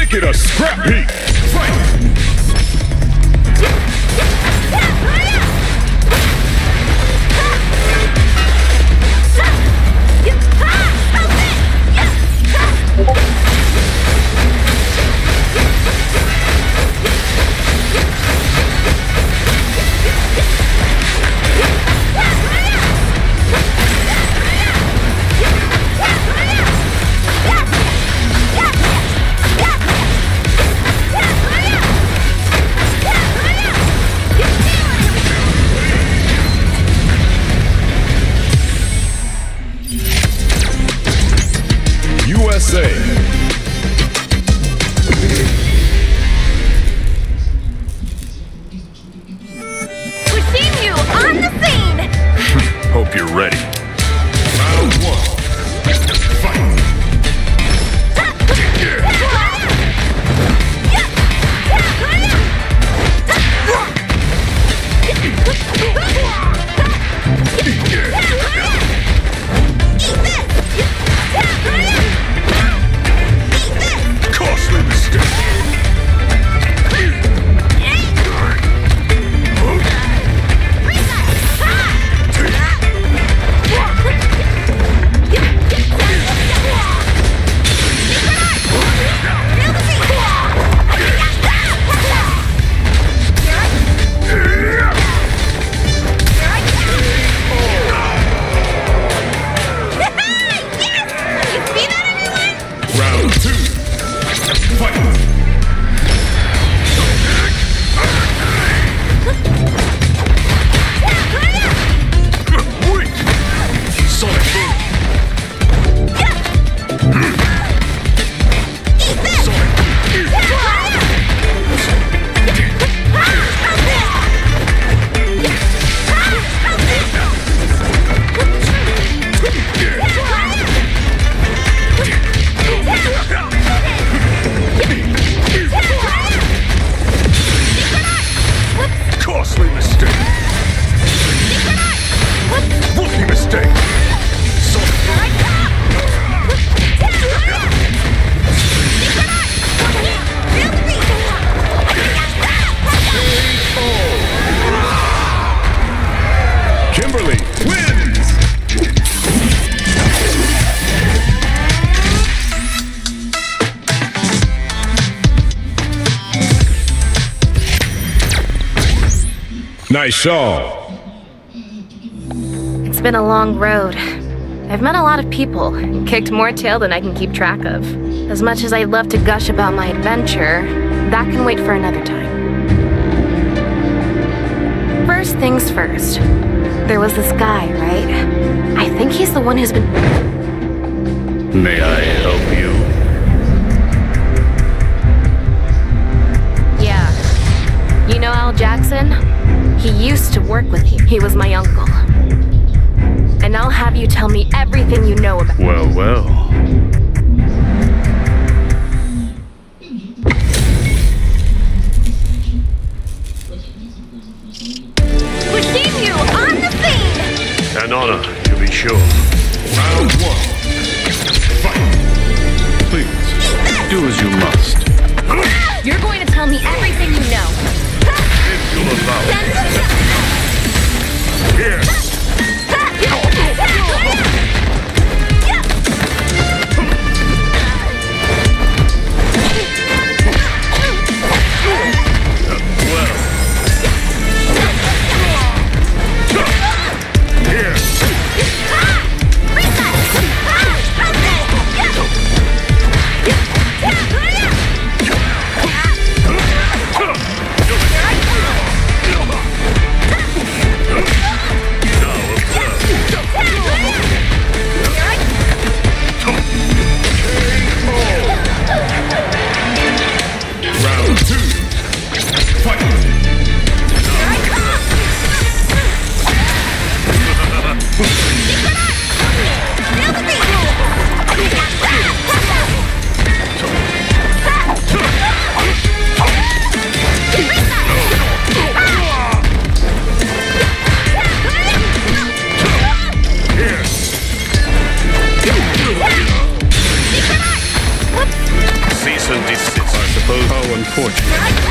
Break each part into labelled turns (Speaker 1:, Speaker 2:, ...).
Speaker 1: Make it a scrap heap. Fight! USA.
Speaker 2: We're seeing you on the scene!
Speaker 1: Hope you're ready. Round one. Fight! Costly mistake. Round two. Fight! Sonic boom! Costly mistake. Rookie mistake. Kimberly wins. Nice shot.
Speaker 2: It's been a long road. I've met a lot of people and kicked more tail than I can keep track of. As much as I'd love to gush about my adventure, that can wait for another time. First things first. There was this guy, right? I think he's the one who's been...
Speaker 3: May I help you?
Speaker 2: Yeah. You know Al Jackson? He used to work with me. He was my uncle. And I'll have you tell me everything you know about...
Speaker 3: Well, well.
Speaker 2: We're seeing you on the scene!
Speaker 3: An honor, to be sure.
Speaker 1: Round one. Fight!
Speaker 3: Please, do as you must.
Speaker 2: You're going to tell me everything you know.
Speaker 3: If you'll allow it.
Speaker 1: Here!
Speaker 3: unfortunate.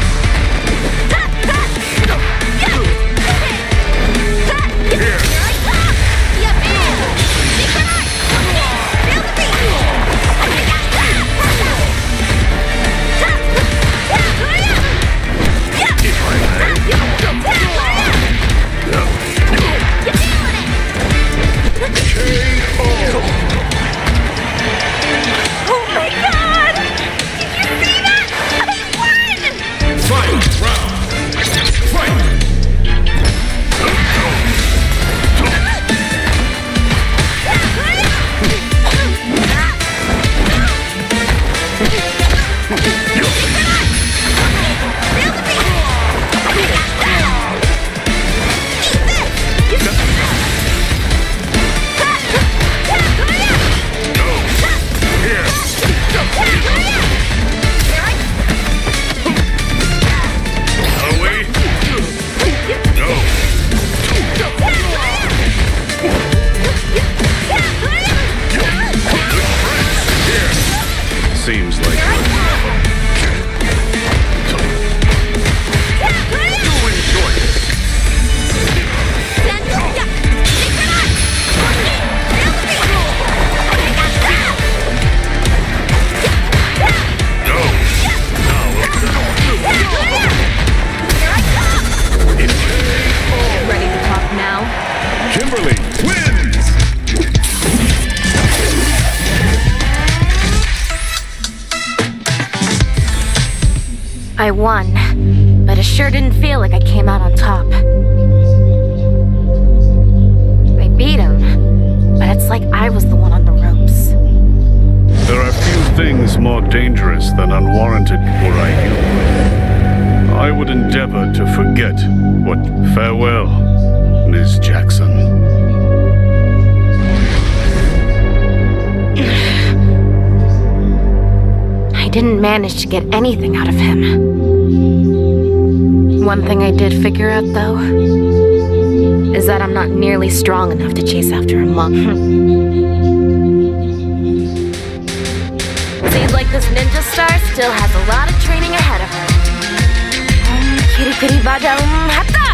Speaker 3: Seems like
Speaker 2: Ready to talk now?
Speaker 3: Kimberly wins!
Speaker 2: I won, but it sure didn't feel like I came out on top. I beat him, but it's like I was the one on the ropes.
Speaker 3: There are few things more dangerous than unwarranted Urayu. I would endeavor to forget what farewell, Ms. Jackson.
Speaker 2: I didn't manage to get anything out of him. One thing I did figure out, though, is that I'm not nearly strong enough to chase after a monk. Seems like this ninja star still has a lot of training ahead of her. Kitty kitty badam hata!